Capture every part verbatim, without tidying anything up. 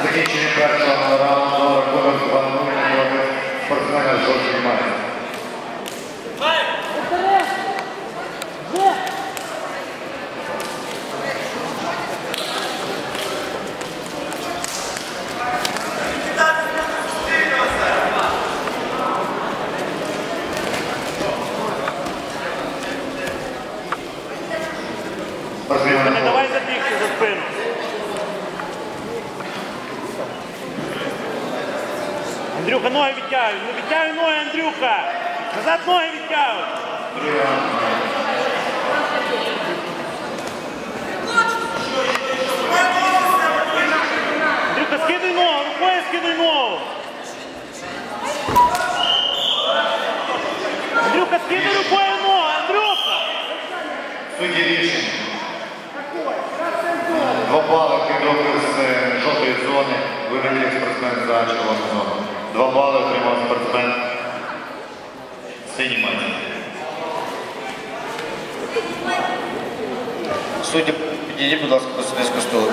закінчення першого раунду рахунок два нуль проти спортсмена з жовтої маски. Не давай забігти за спину. Андрюха, ноги відтягуй. Ну відтягуй ноги, Андрюха. Назад ноги відтягуй. Андрюха, скидай ногу, рукою скидай ногу. Андрюха, скидай рукою ногу, Андрюха. Судді рішення. Два бали підробив з жовтої зони, виграє спортсмен за червону зону. Два бали отримав спортсмен з синій маці. Судді, підійдіть, будь ласка, до суддівського столу.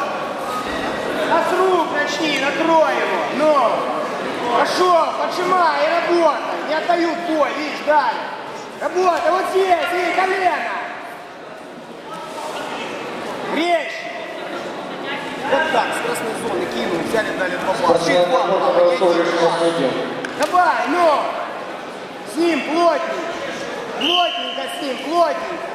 А с рук начни, накрой его. Ну, пошел, поджимай и работай. Не отдают бой, видишь, дали. Работай, вот здесь, и колено. Резче. Вот так, с красной зоны кинул, взяли, дали два балла. Спортсмен проголосовал решение судді. Давай, ну, с ним плотненько. Плотненько с ним, плотненько.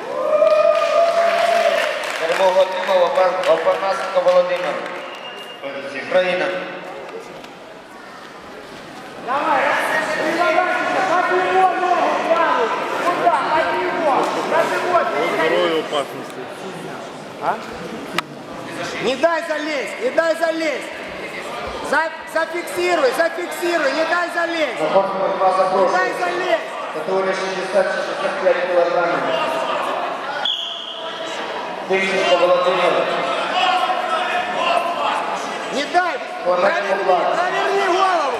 Перемогу отримав Опанасенко Володимир. Україна. Давай, прилагайся, под его ногу правую. Куда? Под него. На живот. Второй опасности. А? Не дай залезть, не дай залезть. За, зафиксируй, зафиксируй, не дай залезть. Не дай залезть. Категорія шістдесят шістдесят п'ять кілограмів. Тищенко Володимир. Не дай, проверни, проверни голову.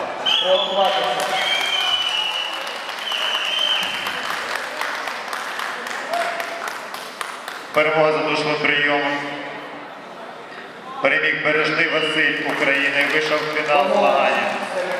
Перемога задушним прийомом. Переміг Бережний Василь України, вийшов в фінал змагання.